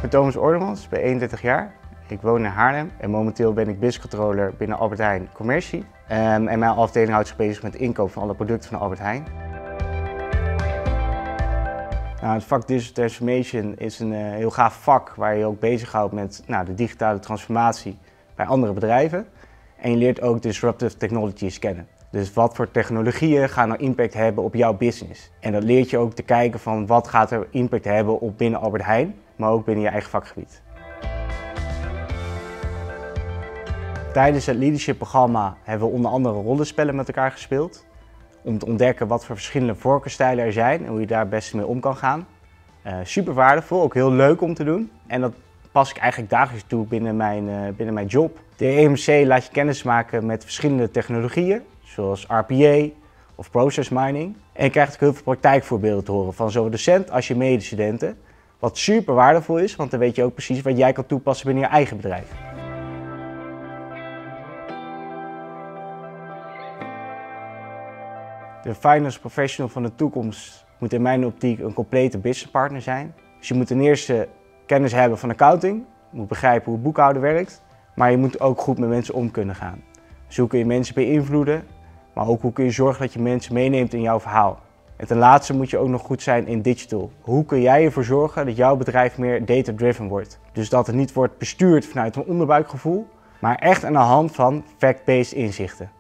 ben Thomas Ordemans, ben 31 jaar. Ik woon in Haarlem en momenteel ben ik business controller binnen Albert Heijn Commercie. En mijn afdeling houdt zich bezig met de inkoop van alle producten van Albert Heijn. Nou, het vak Digital Transformation is een heel gaaf vak waar je ook bezighoudt met de digitale transformatie bij andere bedrijven. En je leert ook disruptive technologies kennen. Dus wat voor technologieën gaan nou impact hebben op jouw business? En dat leert je ook te kijken van wat gaat er impact hebben op binnen Albert Heijn, maar ook binnen je eigen vakgebied. Tijdens het leadership programma hebben we onder andere rollenspellen met elkaar gespeeld. Om te ontdekken wat voor verschillende voorkeurstijlen er zijn en hoe je daar het beste mee om kan gaan. Super waardevol, ook heel leuk om te doen. En dat pas ik eigenlijk dagelijks toe binnen mijn job. De EMC laat je kennis maken met verschillende technologieën, zoals RPA of process mining. En je krijgt ook heel veel praktijkvoorbeelden te horen van zowel docent als je medestudenten. Wat super waardevol is, want dan weet je ook precies wat jij kan toepassen binnen je eigen bedrijf. De finance professional van de toekomst moet in mijn optiek een complete businesspartner zijn. Dus je moet ten eerste kennis hebben van accounting, je moet begrijpen hoe het boekhouden werkt, maar je moet ook goed met mensen om kunnen gaan. Dus hoe kun je mensen beïnvloeden, maar ook hoe kun je zorgen dat je mensen meeneemt in jouw verhaal. En ten laatste moet je ook nog goed zijn in digital. Hoe kun jij ervoor zorgen dat jouw bedrijf meer data-driven wordt? Dus dat het niet wordt bestuurd vanuit een onderbuikgevoel, maar echt aan de hand van fact-based inzichten.